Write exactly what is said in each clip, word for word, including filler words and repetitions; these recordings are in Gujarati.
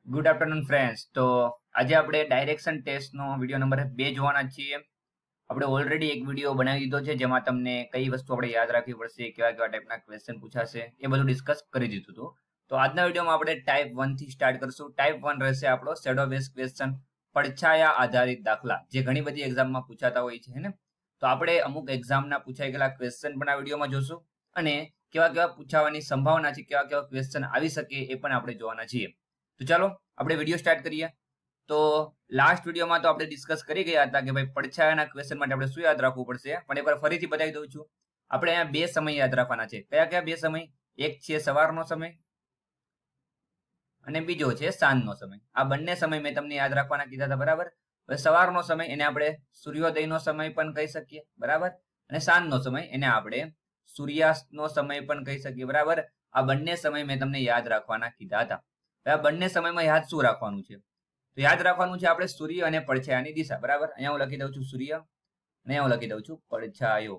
Good afternoon friends. તો આજે આપણે ડાયરેક્શન ટેસ્ટનો વિડીયો નંબર બે જોવાના છીએ. આપણે ઓલરેડી એક વિડીયો બનાવી દીધો છે જેમાં તમને કઈ વસ્તુ આપણે યાદ રાખવી પડશે, કેવા કેવા ટાઈપના ક્વેશ્ચન પૂછાશે એ બધું ડિસ્કસ કરી દીધું હતું. તો આજના વિડીયોમાં આપણે ટાઈપ વન થી સ્ટાર્ટ કરશું. ટાઈપ વન રહેશે આપણો શેડો બેઝ ક્વેશ્ચન, પડછાયા આધારિત દાખલા, જે ઘણી બધી એક્ઝામમાં પૂછાતા હોય છે ને. તો આપણે અમુક એક્ઝામના પૂછાઈ ગયેલા ક્વેશ્ચન પણ આ વિડીયોમાં જોશું અને કેવા કેવા પૂછાવાની સંભાવના છે, કેવા કેવા ક્વેશ્ચન આવી શકે એ પણ આપણે જોવાના છીએ. તો ચાલો આપણે વિડીયો સ્ટાર્ટ કરીએ. તો લાસ્ટ વિડીયોમાં તો આપણે ડિસ્કસ કરી ગયા હતા કે ભાઈ પડછાયાના ક્વેશ્ચન માટે આપણે શું યાદ રાખવું પડશે, પણ એકવાર ફરીથી બતાવી દઉં છું. આપણે અહીંયા બે સમય યાદ રાખવાના છે. કયા કયા બે સમય? એક છે સવારનો સમય અને બીજો છે સાંજનો સમય. આ બંને સમય મેં તમને યાદ રાખવાના કીધા હતા, બરાબર. હવે સવારનો સમય એને આપણે સૂર્યોદયનો સમય પણ કહી શકીએ, બરાબર, અને સાંજનો સમય એને આપણે સૂર્યાસ્તનો સમય પણ કહી શકીએ, બરાબર. આ બંને સમય મેં તમને યાદ રાખવાના કીધા હતા. આ બંને સમયમાં યાદ શું રાખવાનું છે? તો યાદ રાખવાનું છે આપણે સૂર્ય અને પડછાયાની દિશા, બરાબર. અહીંયા હું લખી દઉં છું સૂર્ય અને અહીંયા હું લખી દઉં છું પડછાયો.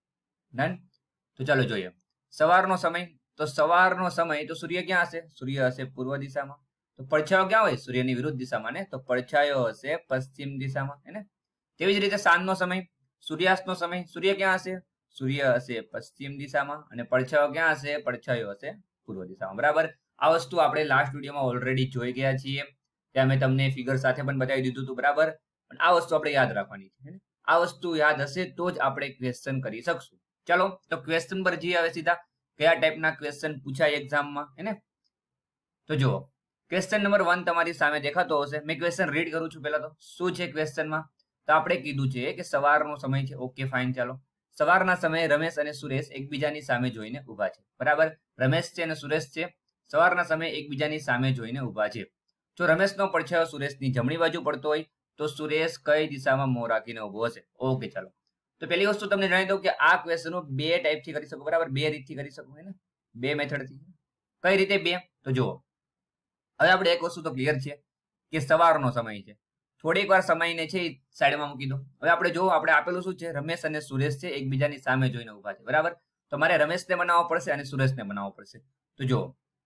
ડન. તો ચાલો જોઈએ સવારનો સમય. તો સવારનો સમય તો સૂર્ય ક્યાં હશે? સૂર્ય હશે પૂર્વ દિશામાં. તો પડછાયો ક્યાં હોય? સૂર્યની વિરુદ્ધ દિશામાં ને. તો પડછાયો હશે પશ્ચિમ દિશામાં, હે ને. તેવી જ રીતે સાંજનો સમય, સૂર્યાસ્તનો સમય, સૂર્ય ક્યાં હશે? સૂર્ય હશે પશ્ચિમ દિશામાં અને પડછાયો ક્યાં હશે? પડછાયો હશે પૂર્વ દિશામાં, બરાબર. આ વસ્તુ આપણે લાસ્ટ વિડીયોમાં ઓલરેડી જોઈ ગયા છીએ. ત્યાં મેં તમને ફિગર સાથે પણ બતાવી દીધું હતું, બરાબર. પણ આ વસ્તુ આપણે યાદ રાખવાની છે. આ વસ્તુ યાદ હશે તો જ આપણે ક્વેશ્ચન કરી શકશું. ચાલો તો ક્વેશ્ચન પર જઈએ હવે સીધા. કયા ટાઈપના ક્વેશ્ચન પૂછાય એક્ઝામમાં, હે ને. તો જુઓ ક્વેશ્ચન નંબર વન તમારી સામે દેખાતો હશે. મેં ક્વેશ્ચન રીડ કરું છું પહેલા. તો શું છે ક્વેશ્ચનમાં? તો આપણે કીધું છે કે સવારનો સમય છે. Okay fine. ચાલો સવારના સમયે રમેશ અને સુરેશ એકબીજાની સામે જોઈને ઉભા છે, બરાબર. રમેશ છે અને સુરેશ છે. સવારના સમયે એકબીજાની સામે જોઈને ઉભા છે. જો રમેશનો પડછાયો સુરેશની જમણી બાજુ પડતો હોય તો સુરેશ કઈ દિશામાં મોં રાખીને ઉભો હશે? ઓકે ચાલો. તો પહેલી વસ્તુ તમને જણાવી દઉં કે આ ક્વેશ્ચન બે ટાઈપથી કરી શકો, બરાબર. બે રીતથી કરી શકો, હે ને. બે મેથડથી. કઈ રીતે બે? તો જુઓ હવે આપણે એક વસ્તુ તો ક્લિયર છે કે સવારનો સમય છે. થોડીક વાર સમયને છે સાઈડમાં મૂકી દો. હવે આપણે જો આપણે આપેલું શું છે? રમેશ અને સુરેશ છે એકબીજાની સામે જોઈને ઉભા છે, બરાબર. તો મારે રમેશને બનાવવો પડશે અને સુરેશને બનાવવો પડશે. તો જુઓ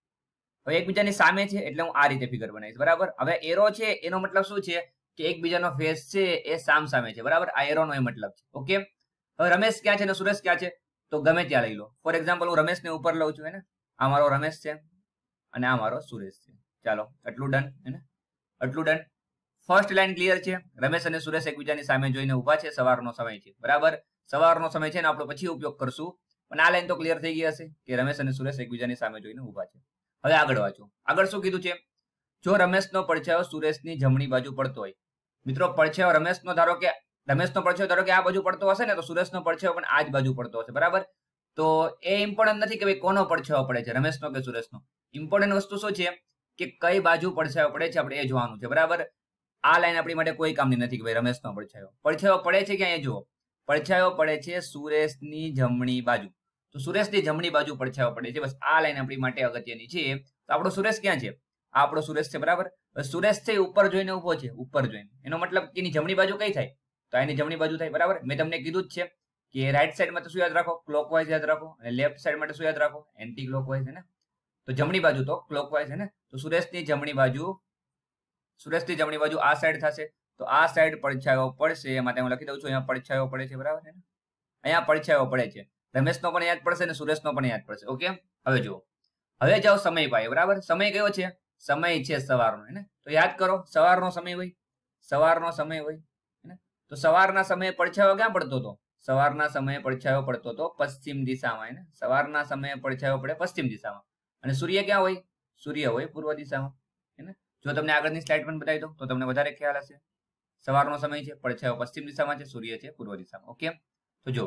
હવે એકબીજાની સામે છે એટલે હું આ રીતે ફિગર બનાવીશ, બરાબર. હવે એરો છે એનો મતલબ શું છે કે એકબીજાનો ફેસ છે એ સામ સામે છે, બરાબર. આ એરોનો એ મતલબ છે. ઓકે. હવે રમેશ ક્યાં છે અને સુરેશ ક્યાં છે? તો ગમે ત્યાં લઈ લો. ફોર એક્ઝામ્પલ હું રમેશને ઉપર લઉં છું, હે ને. આ મારો રમેશ છે અને આ મારો સુરેશ છે. ચાલો આટલું ડન, હે ને. આટલું ડન. ફર્સ્ટ લાઈન ક્લિયર છે. રમેશ અને સુરેશ એકબીજાની સામે જોઈને ઉભા છે. સવારનો સમય છે, બરાબર. સવારનો સમય છે ને આપણે પછી ઉપયોગ કરશું, પણ આ લાઈન તો ક્લિયર થઈ ગઈ હશે કે રમેશ અને સુરેશ એકબીજાની સામે જોઈને ઉભા છે. હવે આગળ વાંચો. આગળ શું કીધું છે? જો રમેશનો પડછાયો સુરેશની જમણી બાજુ પડતો હોય. મિત્રો પડછાયો રમેશનો ધારો કે રમેશનો પડછાયો ધારો કે આ બાજુ પડતો હશે ને, તો સુરેશનો પડછાયો પણ આ જ બાજુ પડતો હશે, બરાબર. તો એ ઇમ્પોર્ટન્ટ નથી કે ભાઈ કોનો પડછાયો પડે છે, રમેશનો કે સુરેશનો. ઇમ્પોર્ટન્ટ વસ્તુ શું છે કે કઈ બાજુ પડછાયો પડે છે આપણે એ જોવાનું છે, બરાબર. આ લાઈન આપણી માટે કોઈ કામની નથી કે ભાઈ રમેશનો પડછાયો પડછાયો પડે છે ક્યાં એ જુઓ. પડછાયો પડે છે સુરેશની જમણી બાજુ. તો સુરેશની જમણી બાજુ પડછાયો પડે છે. બસ આ લાઈન આપણી માટે અગત્યની છે. તો આપણો સુરેશ ક્યાં છે? આ આપણો સુરેશ છે, બરાબર. સુરેશ છે ઉપર જોઈને ઉભો છે, ઉપર જોઈને. એનો મતલબ કે એની જમણી બાજુ કઈ થાય? તો એની જમણી બાજુ થાય, બરાબર. મેં તમને કીધું જ છે કે રાઈટ સાઈડ માટે શું યાદ રાખો? ક્લોકવાઇઝ યાદ રાખો. અને લેફ્ટ સાઈડ માટે શું યાદ રાખો? એન્ટી ક્લોકવાઇઝ, હે ને. તો જમણી બાજુ તો ક્લોકવાઇઝ, હે ને. તો સુરેશની જમણી બાજુ સુરેશની જમણી બાજુ આ સાઈડ થશે. તો આ સાઈડ પડછાયો પડશે. માટે હું લખી દઉં છું અહીંયા પડછાયો પડે છે, બરાબર. અહીંયા પડછાયો પડે છે. રમેશનો પણ યાદ પડશે અને સુરેશનો પણ યાદ પડશે. ઓકે. હવે જુઓ હવે જાઓ સમય પાય, બરાબર. સમય કયો છે? સમય છે સવારનો, હે ને. તો યાદ કરો સવારનો સમય હોય, સવારનો સમય હોય, હે ને. તો સવારના સમયે પડછાયો ક્યાં પડતો હતો? સવારના સમયે પડછાયો પડતો હતો પશ્ચિમ દિશામાં, હે ને. સવારના સમયે પડછાયો પડે પશ્ચિમ દિશામાં. અને સૂર્ય ક્યાં હોય? સૂર્ય હોય પૂર્વ દિશામાં, હે ને. જો તમને આગળની સ્લાઇડ પણ બતાવી દઉં તો તમને વધારે ખ્યાલ હશે. સવારનો સમય છે, પડછાયો પશ્ચિમ દિશામાં છે, સૂર્ય છે પૂર્વ દિશામાં. ઓકે. તો જુઓ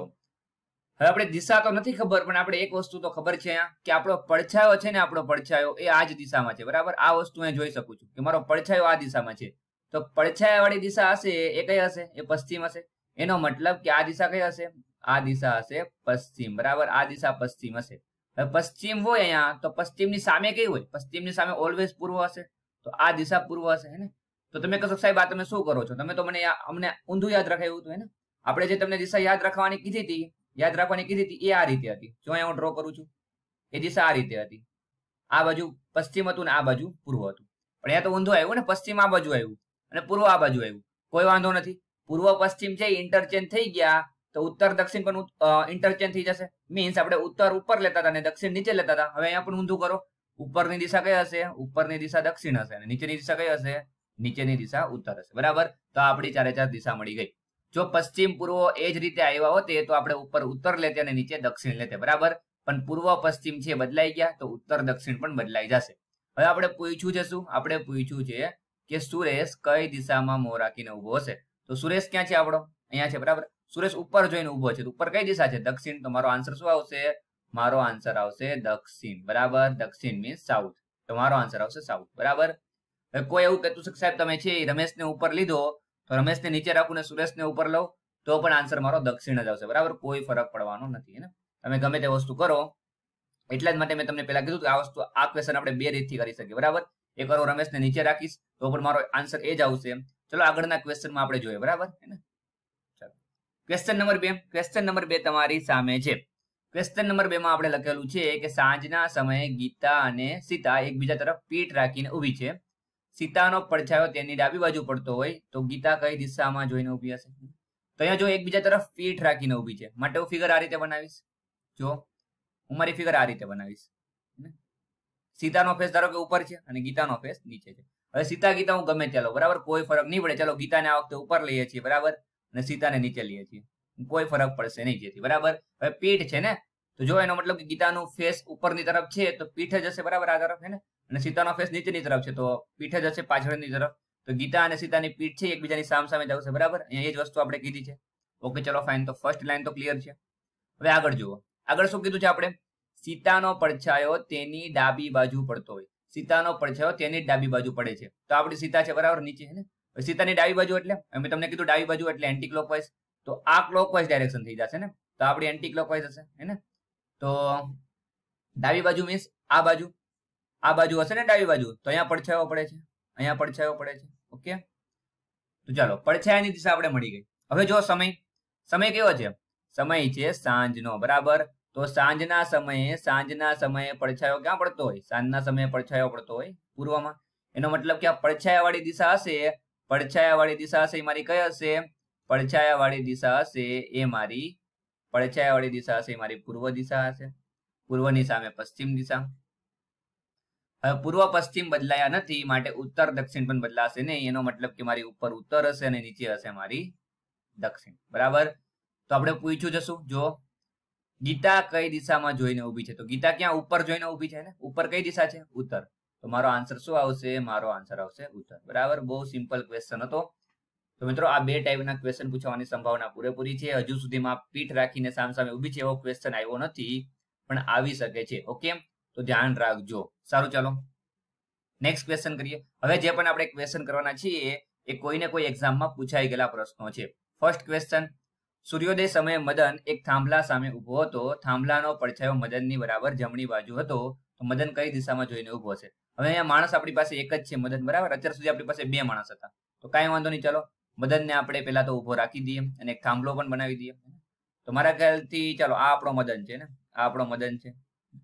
હવે આપણે દિશા તો નથી ખબર, પણ આપણે એક વસ્તુ તો ખબર છે અહીંયા કે આપણો પડછાયો છે ને, આપણો પડછાયો એ આ જ દિશામાં છે, બરાબર. આ વસ્તુ હું જોઈ શકું છું કે મારો પડછાયો આ દિશામાં છે. તો પડછાયા વાળી દિશા હશે એ કઈ હશે? એ પશ્ચિમ હશે. એનો મતલબ કે આ દિશા કઈ હશે? આ દિશા હશે પશ્ચિમ, બરાબર. આ દિશા પશ્ચિમ હશે. હવે પશ્ચિમ હોય અહીંયા તો પશ્ચિમની સામે કઈ હોય? પશ્ચિમની સામે ઓલવેઝ પૂર્વ હશે. તો આ દિશા પૂર્વ હશે, હે ને. તો તમે કહેશો સાહેબ આ તમે શું કરો છો? તમે તો મને અમને ઊંધું યાદ રાખાયું હતું, હે ને. આપણે જે તમને દિશા યાદ રાખવાની કીધી હતી યાદ રાખવાની કીધી હતી એ આ રીતે હતી. જો અહીંયા હું ડ્રો કરું છું એ દિશા આ રીતે હતી. આ બાજુ પશ્ચિમ હતું ને આ બાજુ પૂર્વ હતું. પણ અહીંયા તો ઊંધું આવ્યું ને, પશ્ચિમ આ બાજુ આવ્યું અને પૂર્વ આ બાજુ આવ્યું, કોઈ વાંધો નથી. પૂર્વ પશ્ચિમ છે ઇન્ટરચેન્જ થઈ ગયા તો ઉત્તર દક્ષિણ પણ ઇન્ટરચેન્જ થઈ જશે. મીન્સ આપણે ઉત્તર ઉપર લેતા હતા અને દક્ષિણ નીચે લેતા હતા. હવે અહીંયા પણ ઊંધું કરો, ઉપરની દિશા કઈ હશે? ઉપરની દિશા દક્ષિણ હશે અને નીચેની દિશા કઈ હશે? નીચેની દિશા ઉત્તર હશે. બરાબર, તો આપણી ચારે ચાર દિશા મળી ગઈ. જો પશ્ચિમ પૂર્વ એ જ રીતે આવ્યા હોત તો આપણે ઉપર ઉત્તર લેતે અને નીચે દક્ષિણ લેતે. બરાબર, પણ પૂર્વ પશ્ચિમ છે બદલાઈ ગયા તો ઉત્તર દક્ષિણ પણ બદલાઈ જશે. હવે આપણે પૂછ્યું છે શું? આપણે પૂછ્યું છે કે સુરેશ કઈ દિશામાં મોં રાખીને ઉભો હશે. તો સુરેશ ક્યાં છે આપણો? અહીંયા છે. બરાબર, સુરેશ ઉપર જોઈને ઉભો છે. ઉપર કઈ દિશા છે? દક્ષિણ. તો મારો આન્સર શું આવશે? મારો આન્સર આવશે દક્ષિણ. બરાબર, દક્ષિણ મીન્સ સાઉથ. તો મારો આન્સર આવશે સાઉથ. બરાબર, હવે કોઈ એવું કહેતું છે સાહેબ તમે છે રમેશને ઉપર લીધો તો રમેશને નીચે રાખું ને સુરેશને ઉપર લઉં તો પણ આન્સર મારો દક્ષિણ જ આવશે. બરાબર, કોઈ ફરક પડવાનો નથી ને. તમે ગમે તે વસ્તુ કરો, એટલા જ માટે મેં તમને પેલા કીધું કે આ વસ્તુ આ ક્વેશ્ચન આપણે બે રીતથી કરી શકીએ. બરાબર, એક વાર રમેશને નીચે રાખીશ તો પણ મારો આન્સર એ જ આવશે. ચલો આગળના ક્વેશ્ચનમાં આપણે જોઈએ. બરાબર, ચાલો ક્વેશ્ચન નંબર બે. ક્વેશ્ચન નંબર બે તમારી સામે છે. ક્વેશ્ચન નંબર બે માં આપણે લખેલું છે કે સાંજના સમયે ગીતા અને સીતા એકબીજા તરફ પીઠ રાખીને ઊભી છે. સીતાનો પડછાયો તેની ડાબી બાજુ પડતો હોય તો ગીતા કઈ દિશામાં જોઈને ઊભી હશે? તો અહીંયા જો એકબીજા તરફ પીઠ રાખીને ઊભી છે માટે હું ફિગર આ રીતે બનાવીશ. જો હું મારી ફિગર આ રીતે બનાવીશ. સીતાનો ફેસ ધારો કે ઉપર છે અને ગીતાનો ફેસ નીચે છે. હવે સીતા ગીતા હું ગમે ચાલો, બરાબર, કોઈ ફરક નહીં પડે. ચાલો ગીતાને આ વખતે ઉપર લઈએ છીએ, બરાબર, અને સીતાને નીચે લઈએ છીએ, કોઈ ફરક પડશે નહીં જેથી. બરાબર, હવે પીઠ છે ને, તો જો એનો મતલબ કે ગીતાનું ફેસ ઉપરની તરફ છે તો પીઠ જ હશે. બરાબર, આ તરફ છે ને, અને સીતાનો ફેસ નીચેની તરફ છે તો પીઠ જ હશે પાછળની તરફ. તો ગીતા અને સીતાની પીઠ છે એકબીજાની સામ સામે જ આવશે. બરાબર, અહીંયા એ જ વસ્તુ આપણે કીધી છે. ઓકે, ચલો ફાઇન. તો ફર્સ્ટ લાઈન તો ક્લિયર છે. હવે આગળ જુઓ, આગળ શું કીધું છે આપણે? સીતાનો પડછાયો તેની ડાબી બાજુ પડતો હોય. સીતાનો પડછાયો તેની ડાબી બાજુ પડે છે તો આપણી સીતા છે બરાબર નીચે છે ને. સીતાની ડાબી બાજુ એટલે મેં તમને કીધું ડાબી બાજુ એટલે એન્ટી ક્લોકવાઇઝ, તો આ ક્લોકવાઇઝ ડાયરેક્શન થઈ જશે ને, તો આપણી એન્ટી ક્લોકવાઇઝ હશે હે ને. તો ડાબી બાજુ મીન્સ આ બાજુ, આ બાજુ હશે ને ડાબી બાજુ, તો અહીંયા પડછાયો પડે છે, અહીંયા પડછાયો પડે છે. ઓકે, તો ચાલો પડછાયાની દિશા આપણે મળી ગઈ. હવે જો સમય, સમય કેવો છે? સમય છે સાંજનો. બરાબર, તો સાંજના સમયે સાંજના સમયે પડછાયો ક્યાં પડતો હોય? સાંજના સમયે પડછાયો પડતો હોય પૂર્વમાં. એનો મતલબ કે આ પડછાયા વાળી દિશા હશે, પડછાયા વાળી દિશા હશે એ મારી કઈ હશે? પડછાયા વાળી દિશા હશે એ મારી પડછાયા વાળી દિશા હશે એ મારી પૂર્વ દિશા હશે. પૂર્વની સામે પશ્ચિમ દિશા. હવે પૂર્વ પશ્ચિમ બદલાયા નથી માટે ઉત્તર દક્ષિણ પણ બદલાશે નહીં. એનો મતલબ કે મારી ઉપર ઉત્તર હશે અને નીચે હશે મારી દક્ષિણ. બરાબર, તો આપણે પૂછ્યું જશું. જો ગીતા કઈ દિશામાં જોઈને ઊભી છે, તો ગીતા ક્યાં ઉપર જોઈને ઊભી છે ને, ઉપર કઈ દિશા છે? ઉત્તર. તો મારો આન્સર શું આવશે? મારો આન્સર આવશે ઉત્તર. બરાબર, બહુ સિમ્પલ ક્વેશ્ચન હતો. તો મિત્રો આ બે ટાઈપના ક્વેશ્ચન પૂછવાની સંભાવના પૂરેપૂરી છે. હજુ સુધીમાં પીઠ રાખીને સામ સામે ઊભી છે એવો ક્વેશ્ચન આવ્યો નથી, પણ આવી શકે છે. ઓકે, તો ધ્યાન રાખજો. સારું, ચાલો નેક્સ્ટ ક્વેશ્ચન કરીએ. હવે જે પણ આપણે ક્વેશ્ચન કરવાના છીએ એ કોઈને કોઈ એક્ઝામમાં પૂછાઈ ગયેલા પ્રશ્નો છે. ફર્સ્ટ ક્વેશ્ચન, સૂર્યોદય સમયે મદન એક થાંભલા સામે ઉભો હતો. થાંભલાનો પડછાયો મદનની બરાબર જમણી બાજુ હતો. તો મદન કઈ દિશામાં જોઈને ઉભો છે? હવે અહીંયા માણસ આપણી પાસે એક જ છે મદન. બરાબર, અત્યાર સુધી આપણી પાસે બે માણસ હતા તો કાંઈ વાંધો નહીં. ચાલો મદનને આપણે પેલા તો ઉભો રાખી દઈએ અને એક થાંભલો પણ બનાવી દઈએ. તો મારા ખ્યાલથી ચાલો આ આપણો મદન છે ને, આ આપણો મદન છે.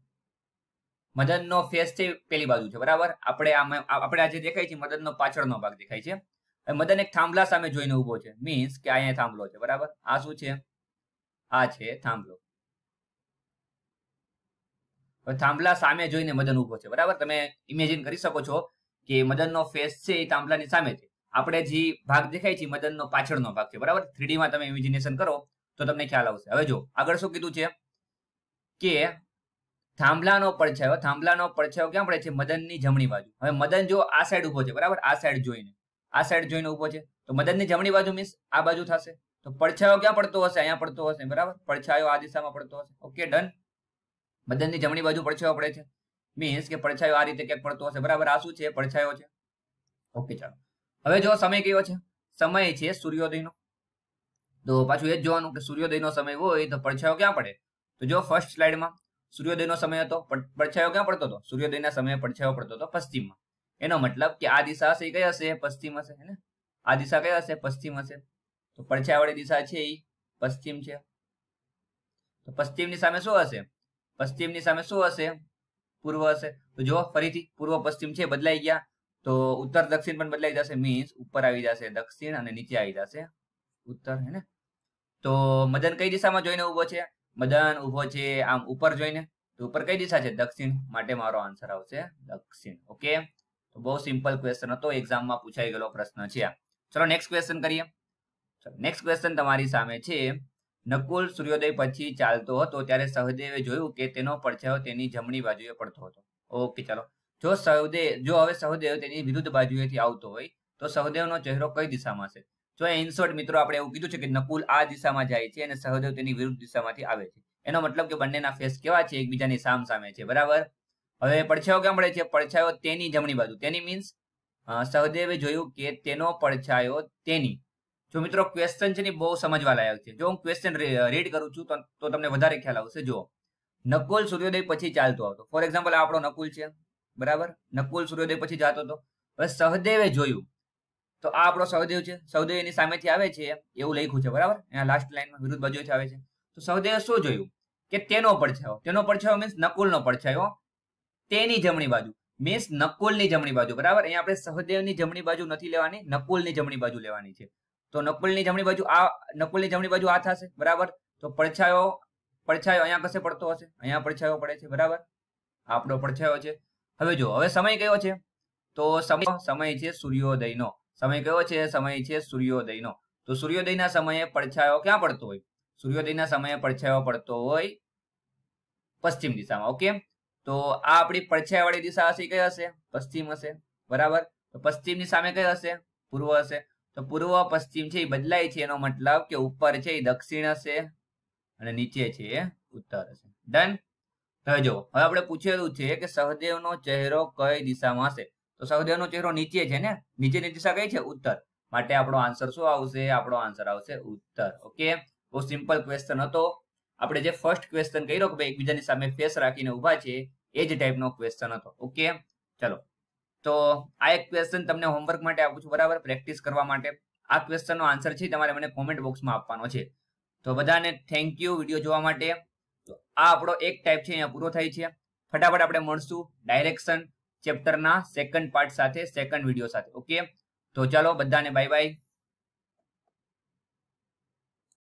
મદનનો ફેસ છે પેલી બાજુ છે. બરાબર, આપણે આમાં આપણે આજે દેખાય છે મદનનો પાછળનો ભાગ દેખાય છે. મદન એક થાંભલા સામે જોઈને ઉભો છે, મીન્સ કે અહીંયા થાંભલો છે. બરાબર, આ શું છે? આ છે થાંભલો. થાંભલા સામે જોઈને મદન ઉભો છે. બરાબર, તમે ઇમેજિન કરી શકો છો કે મદનનો ફેસ છે એ થાંભલાની સામે છે. આપણે જે ભાગ દેખાય છે મદનનો પાછળનો ભાગ છે. બરાબર, થ્રીડી માં તમે ઇમેજિનેશન કરો તો તમને ખ્યાલ આવશે. હવે જો આગળ શું કીધું છે કે થાંભલાનો પડછાયો, થાંભલાનો પડછાયો ક્યાં પડે છે? મદનની જમણી બાજુ. હવે મદન જો આ સાઈડ ઉભો છે, બરાબર, આ સાઈડ જોઈને આ સાઈડ જોઈને ઉભો છે તો મદનની જમણી બાજુ મીન્સ આ બાજુ થશે. તો પડછાયો ક્યાં પડતો હશે? અહીંયા પડતો હશે. બરાબર, પડછાયો આ દિશામાં પડતો હશે. Okay, done. મદનની જમણી બાજુ પડછાયો પડે છે, મીન્સ કે પડછાયો આ રીતે ક્યાંક પડતો હશે. બરાબર, આ શું છે? પડછાયો છે. ઓકે, ચાલો હવે જો સમય કયો છે? સમય છે સૂર્યોદયનો. તો પાછું એ જ જોવાનું કે સૂર્યોદયનો સમય હોય તો પડછાયો ક્યાં પડે? તો જો ફર્સ્ટ સ્લાઇડમાં સૂર્યોદયનો સમય હતો, પડછાયો ક્યાં પડતો હતો? સૂર્યોદયના સમયે પડછાયો પડતો હતો પશ્ચિમમાં. એનો મતલબ કે આ દિશા હશે કઈ હશે? પશ્ચિમ હશે ને. આ દિશા કઈ હશે? પશ્ચિમ હશે. તો પડછાયાવાળી દિશા છે એ પશ્ચિમ છે. તો પશ્ચિમની સામે શું હશે? પશ્ચિમની સામે શું હશે? પૂર્વ હશે. તો જો ફરીથી પૂર્વ પશ્ચિમ છે બદલાઈ ગયા. તો ઉત્તર દક્ષિણ પણ બદલાઈ જશે, મીન્સ ઉપર આવી જશે દક્ષિણ અને નીચે આવી જશે ઉત્તર, હે ને? તો મદન કઈ દિશામાં જોઈને ઉભો છે? મદન ઉભો છે આમ ઉપર જોઈને, તો ઉપર કઈ દિશા છે? દક્ષિણ, માટે મારો આન્સર આવશે દક્ષિણ. ઓકે, તો બહુ સિમ્પલ ક્વેશ્ચન હતો, એક્ઝામમાં પૂછાઈ ગયેલો પ્રશ્ન છે આ. ચલો નેક્સ્ટ ક્વેશ્ચન કરીએ. નેક્સ્ટ ક્વેશ્ચન તમારી સામે છે. નકુલ સૂર્યોદય પછી ચાલતો હતો ત્યારે સહદેવે જોયું કે તેનો પડછાયો તેની જમણી બાજુએ પડતો હતો. ઓકે, ચાલો. જો સહદેવ જો હવે સહદેવ તેની વિરુદ્ધ બાજુએથી આવતો હોય તો સહદેવનો ચહેરો કઈ દિશામાં છે? જો ઇન શોર્ટ મિત્રો આપણે એવું કીધું છે કે નકુલ આ દિશામાં જાય છે અને સહદેવ તેની વિરુદ્ધ દિશામાંથી આવે છે. એનો મતલબ કે બંનેના ફેસ કેવા છે? એકબીજાની સામ સામે છે, બરાબર? હવે પડછાયો ક્યાં મળે છે? પડછાયો તેની જમણી બાજુ. તેની મીન્સ સહદેવે જોયું કે તેનો પડછાયો તેની. જો મિત્રો ક્વેશ્ચન છે ને બહુ સમજવા લાયક છે. જો હું ક્વેશ્ચન રીડ કરું છું તો તમને વધારે ખ્યાલ આવશે. જો નકુલ સૂર્યોદય પછી ચાલતો હતો, ફોર એક્ઝામ્પલ આપણો નકુલ છે, બરાબર? નકુલ સૂર્યોદય પછી જતો હતો. હવે સહદેવે જોયું, તો આ આપણો સહદેવ છે, સહદેવ એની સામેથી આવે છે એવું લખ્યું છે, બરાબર? એના લાસ્ટ લાઈનમાં વિરુદ્ધ બાજુએથી આવે છે. તો સહદેવે શું જોયું? કે તેનો પડછાયો. તેનો પડછાયો મીન્સ નકુલનો પડછાયો તેની જમણી બાજુ, મીન્સ નકુલની જમણી બાજુ, બરાબર? અહીંયા આપણે સહદેવની જમણી બાજુ નથી લેવાની, નકુલની જમણી બાજુ લેવાની છે. તો નકુલની જમણી બાજુ આ નકુલની જમણી બાજુ આ થશે, બરાબર? તો પડછાયો પડછાયો અહીંયા કશે પડતો હશે, અહીંયા પડછાયો પડે છે, બરાબર? આપણો પડછાયો છે. હવે જો હવે સમય કયો છે? તો સમય સમય છે સૂર્યોદયનો. સમય કયો છે? સમય છે સૂર્યોદયનો. તો સૂર્યોદયના સમયે પડછાયો ક્યાં પડતો હોય? સૂર્યોદયના સમયે પડછાયો પડતો હોય પશ્ચિમ દિશામાં. ઓકે, તો આ આપણી પડછાયાવાળી દિશા હશે, કઈ હશે? પશ્ચિમ હશે, બરાબર? તો પશ્ચિમની સામે કઈ હશે? પૂર્વ હશે. તો પૂર્વ પશ્ચિમ છે એ બદલાય છે, એનો મતલબ કે ઉપર છે એ દક્ષિણ હશે અને નીચે છે એ ઉત્તર હશે. ડન? હવે જો હવે આપણે પૂછેલું છે કે સહદેવનો ચહેરો કઈ દિશામાં હશે? તો સહદેવનો ચહેરો નીચે છે ને, નીચેની દિશા કઈ છે? ઉત્તર. માટે આપણો આન્સર શું આવશે? આપણો આન્સર આવશે ઉત્તર. ઓકે, બહુ સિમ્પલ ક્વેશ્ચન હતો. આપણે જે ફર્સ્ટ ક્વેશ્ચન કર્યો કે ભાઈ એકબીજાની સામે ફેસ રાખીને ઉભા છે, એ જ ટાઈપનો ક્વેશ્ચન હતો. ઓકે, ચલો. તો આ એક ક્વેશ્ચન તમને હોમવર્ક માટે આપું છું, બરાબર? પ્રેક્ટિસ કરવા માટે. આ ક્વેશ્ચનનો આન્સર છે તમારે મને કોમેન્ટ બોક્સમાં આપવાનો છે. તો બધાને થેન્ક યુ વિડીયો જોવા માટે. તો આ આપણો એક ટાઈપ છે અહીંયા પૂરો થાય છે. ફટાફટ આપણે મળશું ડાયરેક્શન ચેપ્ટરના સેકન્ડ પાર્ટ સાથે, સેકન્ડ વિડીયો સાથે. ઓકે, તો ચાલો બધાને બાય બાય.